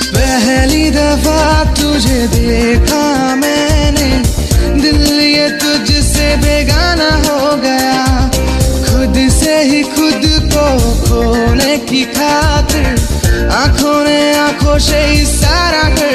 पहली दफा तुझे देखा मैंने, दिल ये तुझसे बेगाना हो गया। खुद से ही खुद को खोने की खातिर आंखों ने आंखों से इशारा कर